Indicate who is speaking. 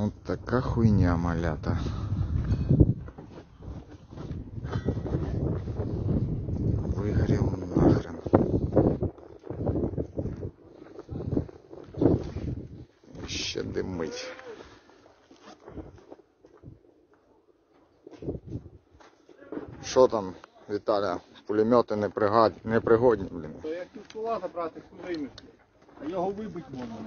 Speaker 1: Вот така хуйня, малята. Вигорів нахрен. І ще димить. Що там, Віталя? Пулемети непригодні, блін.
Speaker 2: То як пістола забрати, хто вийме, а його вибити можна.